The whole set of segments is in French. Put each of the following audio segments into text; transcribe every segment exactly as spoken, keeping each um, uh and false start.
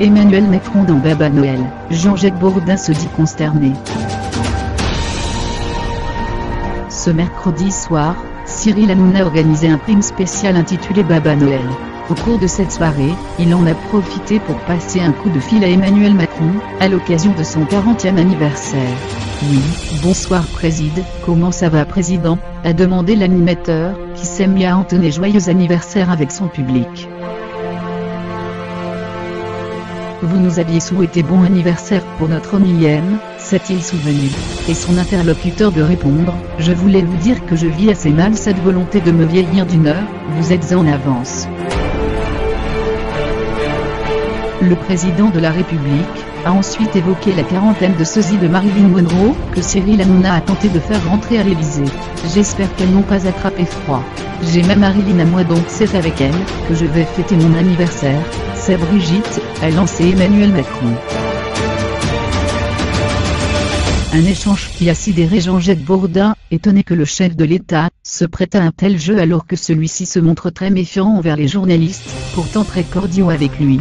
Emmanuel Macron dans Baba Noël. Jean-Jacques Bourdin se dit consterné. Ce mercredi soir, Cyril Hanouna a organisé un prime spécial intitulé Baba Noël. Au cours de cette soirée, il en a profité pour passer un coup de fil à Emmanuel Macron, à l'occasion de son quarantième anniversaire. Oui, bonsoir Préside, comment ça va Président, a demandé l'animateur, qui s'est mis à entonner joyeux anniversaire avec son public. Vous nous aviez souhaité bon anniversaire pour notre millième, s'est-il souvenu. Et son interlocuteur de répondre, je voulais vous dire que je vis assez mal cette volonté de me vieillir d'une heure, vous êtes en avance. Le président de la République a ensuite évoqué la quarantaine de sosie de Marilyn Monroe, que Cyril Hanouna a tenté de faire rentrer à l'Élysée. J'espère qu'elles n'ont pas attrapé froid. J'ai ma Marilyn à moi donc c'est avec elle que je vais fêter mon anniversaire, c'est Brigitte, a lancé Emmanuel Macron. Un échange qui a sidéré Jean-Jacques Bourdin, étonné que le chef de l'État se prête à un tel jeu alors que celui-ci se montre très méfiant envers les journalistes, pourtant très cordiaux avec lui.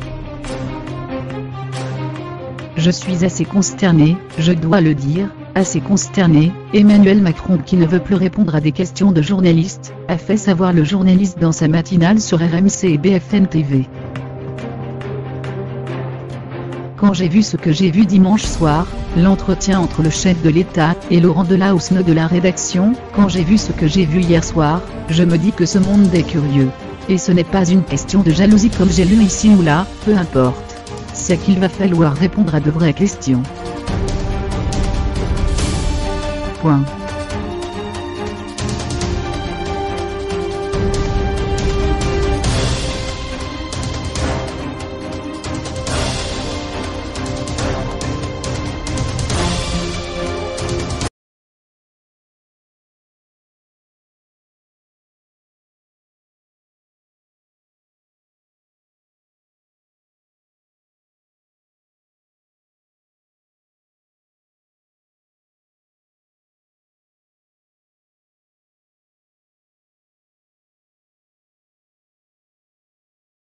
Je suis assez consterné, je dois le dire, assez consterné. Emmanuel Macron, qui ne veut plus répondre à des questions de journalistes, a fait savoir le journaliste dans sa matinale sur R M C et B F M T V. Quand j'ai vu ce que j'ai vu dimanche soir, l'entretien entre le chef de l'État et Laurent Delahousse de la rédaction, quand j'ai vu ce que j'ai vu hier soir, je me dis que ce monde est curieux. Et ce n'est pas une question de jalousie comme j'ai lu ici ou là, peu importe. C'est qu'il va falloir répondre à de vraies questions. Point.